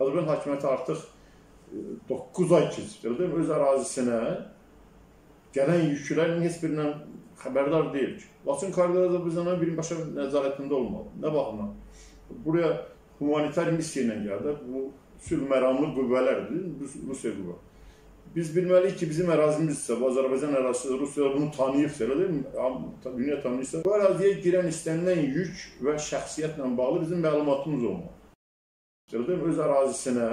Azərbaycan hakimiyyəti artıq 9 ay keçir, öz ərazisinə gələn yüklərin heç birindən xəbərdar deyil ki. Laçın koridoru Azərbaycanın birbaşa nəzarətində olmalı. Nə baxımdan? Buraya humanitar missiya ilə gəldi. Bu sülh məramlı qüvvələrdir, Rusiya qüvvə. Biz bilməliyik ki, bizim ərazimizsə, bu Azərbaycan ərazisidir, Rusiya bunu tanıyıbsa, elə deyil mi? Dünya tanıyırsa, bu əraziyə girən istənilən yük və şəxsiyyətlə bağlı bizim məlumatımız olmalı. Öz ərazisinə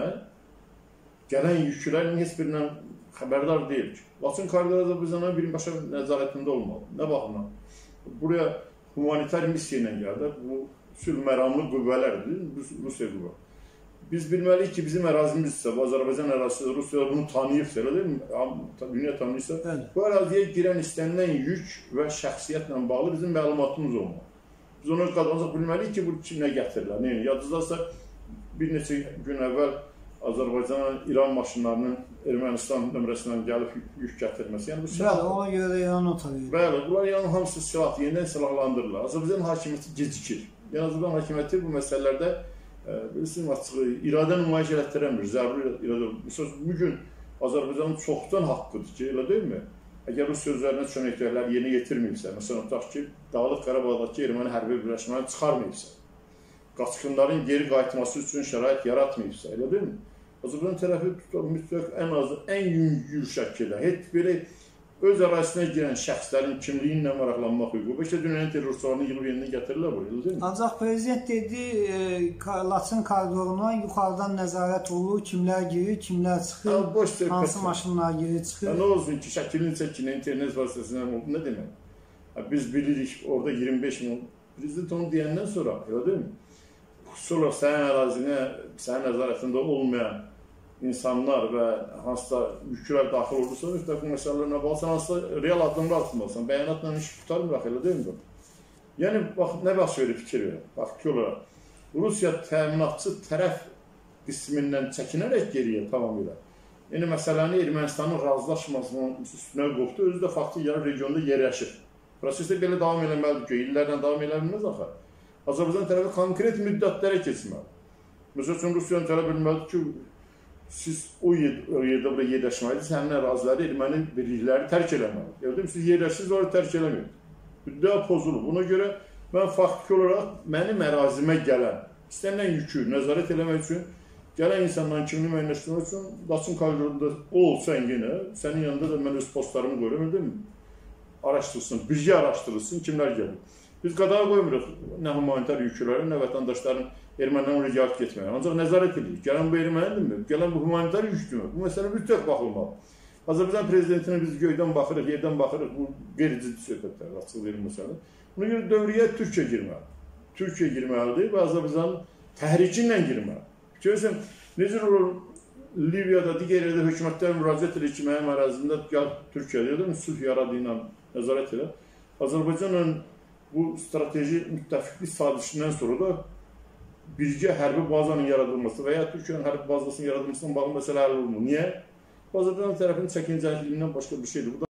gələn yüklərin heç birindən xəbərdar deyil ki. Laçın koridoru Azərbaycanın birbaşa nəzarətində olmalı. Nə baxımdan? Buraya humanitar missiya ilə gəldi. Bu sülh məramlı qüvvələrdir, Rusiya qüvvə. Biz bilməliyik ki, bizim ərazimizsə, bu Azərbaycan ərazisidir, Rusiya bunu tanıyıbsa, elə deyil mi? Dünya tanıyırsa, bu əraziyə girən istənilən yük və şəxsiyyətlə bağlı bizim məlumatımız olmalı. Biz onu qadağanacaq bilməliyik ki, bu nə gətirirlər. Yadınızdasə, bir neçə gün əvvəl Azərbaycanın İran maşınlarının Ermənistan nömrəsindən gəlib yük gətirməsi. Bəli, ona görə İran otarıydı. Bəli, bunlar İranın hamısı silah, yenidən silahlandırırlar. Azərbaycan hakimiyyəti gecikir. Azərbaycan hakimiyyəti bu məsələlərdə bilirsiniz, açığı, iradə nümayiş elətdirəmir, zəruri iradə. Məsələn, bugün Azərbaycanın çoxdan haqqıdır ki, elə deyil mi? Əgər bu sözlərinə çönəkliklər yerinə yetirməyibsə, məsələn, tutaq ki, Dağlıq Qarabağdakı erməni hərbi birləşməni çıxarmayıbsa, qaçqınların geri qayıtması üçün şərait yaratmayıbsa, elə deyil mi? Azərbaycan tərəfi mütləq ən azı, ən yüngül şəkildə, heç belə öz ərazisinə girən şəxslərin kimliyi ilə maraqlanmaq hüququ. İşte dünyanın terrorçularını yığıb yenidən gətirirlər buraya, elə deyil mi? Ancaq prezident dedi, Laçın koridoruna yuxarıdan nəzarət olunur, kimlər girir, kimlər çıxır, hansı maşınlar girir, çıxır. Nə olsun ki, şəklini çəkin, internet vasitəsindən oldu, nə demək? Biz bilirik, orada 25 min, prezident onu deyəndən sonra, elə deyil mi? Xüsusilə sənin ərazinə, sənin nəzarətində olmayan insanlar və hansısa yüklər daxil olursa, mütləq bu məsələlərlə bağlı, sən hansısa real addımlar atılmalısan, bəyanatla iş tutarmıraq, elə deyil mi? Yəni, nə baş verir fikir verir? Faktiki olaraq, Rusiya təminatçı tərəf qismindən çəkinərək geriyə tamamilə. Yəni, məsələni Ermənistanın razılaşmasının üstünə qopdu, özü də faktiki regionda yerləşir. Prosesdə belə davam eləməlidir ki, illərlə davam eləməlməz axı. Azərbaycan tərəfi konkret müddətlərə keçməli. Məsəl üçün, Rusiyanın tələb edilməlidir ki, siz o yerdə buraya yerləşməlidir, həmin əraziləri, erməni birlikləri tərk eləməlidir. Siz yerləşsiniz, orada tərk eləməlidir. Müddəa pozulur. Buna görə mən faktiki olaraq mənim ərazimə gələn, istənilən yükü nəzarət eləmək üçün, gələn insanların kimini müəyyənləşdirmək üçün, Laçın koridorunda o olsan yenə, sənin yanında da mən öz postlarımı qoyuram, değil mi? Araşdırsın, birgə araşdırılsın, kimlər gəlir. Biz qadağa qoymuruq nə humanitar yükləri, nə vətəndaşların ermənidən oraya gəlib getməyə. Ancaq nəzarət edirik. Gələn bu ermənidirmi? Gələn bu humanitar yükdürmü? Bu məsələ mütləq baxılmalı. Azərbaycan prezidentinə biz göydən baxırıq, yerdən baxırıq, bu qeyri-ciddi söhbətlər, açıq verir məsələ. Buna görə dövriyə Türkiyə girməli. Türkiyə girməlidir və Azərbaycanın təhriki ilə girməli. Görürsən, necə olur Liviyada, digər yerdə hökumətlər müraciət edir ki, mənim ərazimdə gəl Türkiyədə sülh yaradı ilə nəzarət edir. Azərbaycanın bu strateji müttəfiqlik sazişindən sonra da birgə hərbi bazanın yaradılması və ya Türkiyənin hərbi bazasının yaradılmasından bağlı məsələ həll olunur. Niyə? Azərbaycan tərəfinin çəkincəliyindən başqa bir şeydir.